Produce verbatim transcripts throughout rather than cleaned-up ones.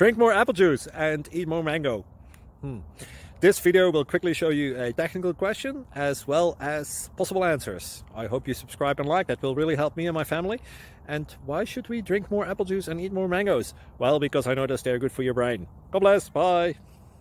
Drink more apple juice and eat more mango. Hmm. This video will quickly show you a technical question as well as possible answers. I hope you subscribe and like, that will really help me and my family. And why should we drink more apple juice and eat more mangoes? Well, because I noticed they're good for your brain. God bless, bye!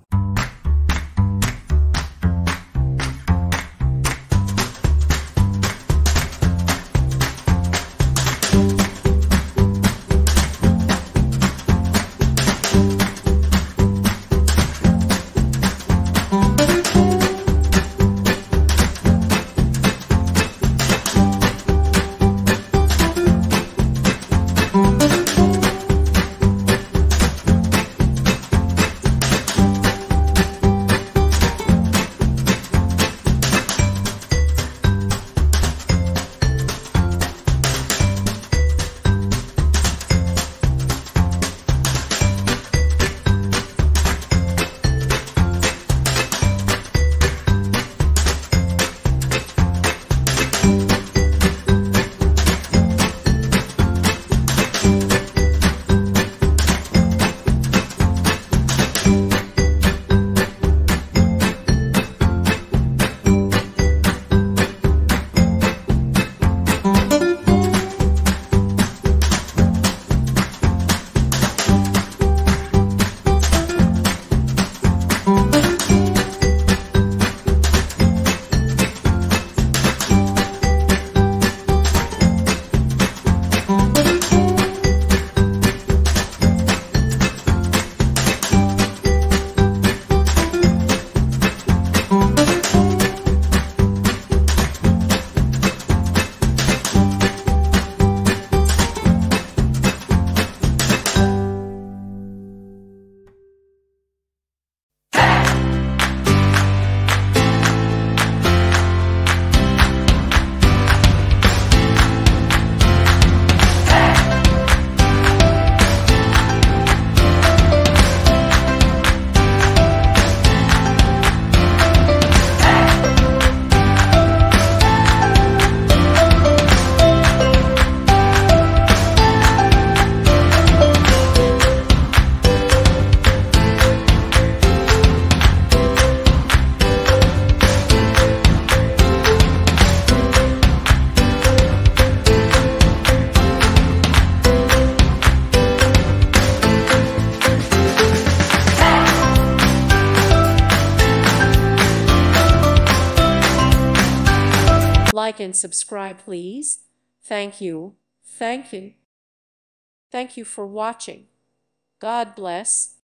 Like and subscribe, please. Thank you. Thank you. Thank you for watching. God bless.